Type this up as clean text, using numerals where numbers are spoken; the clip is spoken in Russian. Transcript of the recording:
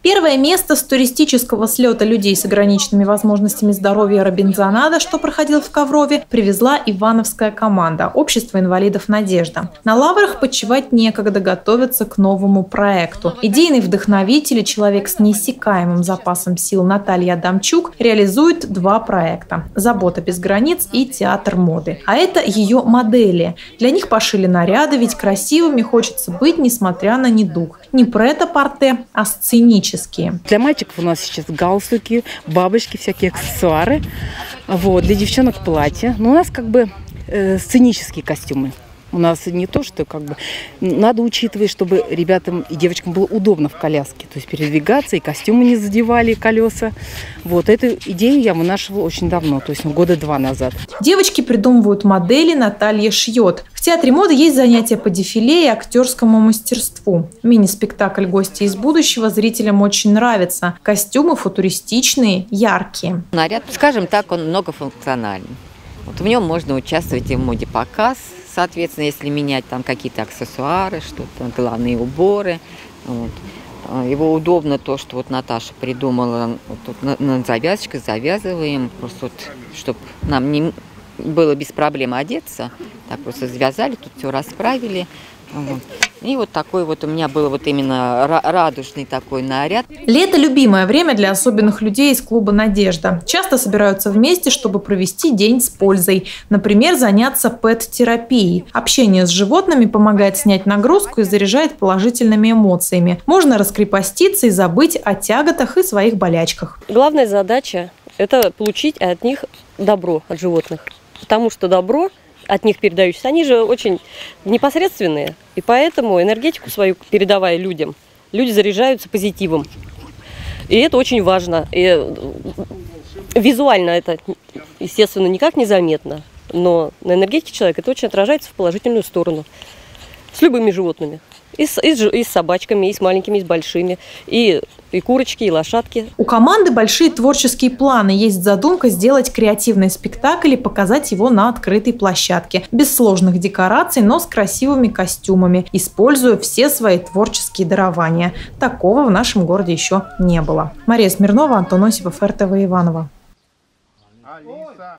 Первое место с туристического слета людей с ограниченными возможностями здоровья Робинзонада, что проходил в Коврове, привезла ивановская команда «Общество инвалидов «Надежда». На лаврах почивать некогда, готовиться к новому проекту. Идейный вдохновитель и человек с неиссякаемым запасом сил Наталья Адамчук реализует два проекта – «Забота без границ» и «Театр моды». А это ее модели. Для них пошили наряды, ведь красивыми хочется быть, несмотря на недуг. Не прет-а-порте, а сценические. Для мальчиков у нас сейчас галстуки, бабочки, всякие аксессуары. Вот, для девчонок платья. Но у нас как бы сценические костюмы. У нас не то, что как бы надо учитывать, чтобы ребятам и девочкам было удобно в коляске. То есть передвигаться, и костюмы не задевали колеса. Вот эту идею я вынашивала очень давно, то есть года 2 назад. Девочки придумывают модели, Наталья шьет. В театре моды есть занятия по дефиле и актерскому мастерству. Мини-спектакль «Гости из будущего» зрителям очень нравится. Костюмы футуристичные, яркие. Наряд, скажем так, он многофункциональный. Вот в нем можно участвовать и в моде-показ, соответственно, если менять там какие-то аксессуары, что-то, головные уборы. Вот. Его удобно то, что вот Наташа придумала, вот тут на завязочках завязываем, просто вот, чтобы нам не было без проблем одеться. Так просто завязали, тут все расправили. Вот. И вот такой вот у меня был вот именно радужный такой наряд. Лето – любимое время для особенных людей из клуба «Надежда». Часто собираются вместе, чтобы провести день с пользой. Например, заняться пэт-терапией. Общение с животными помогает снять нагрузку и заряжает положительными эмоциями. Можно раскрепоститься и забыть о тяготах и своих болячках. Главная задача – это получить от них добро, от животных. Потому что добро от них передающиеся, они же очень непосредственные. И поэтому энергетику свою, передавая людям, люди заряжаются позитивом. И это очень важно. И визуально это, естественно, никак не заметно. Но на энергетике человека это очень отражается в положительную сторону. С любыми животными. И с собачками, и с маленькими, и с большими. И курочки, и лошадки. У команды большие творческие планы. Есть задумка сделать креативный спектакль и показать его на открытой площадке. Без сложных декораций, но с красивыми костюмами, используя все свои творческие дарования. Такого в нашем городе еще не было. Мария Смирнова, Антон Осипов, РТВ Иваново.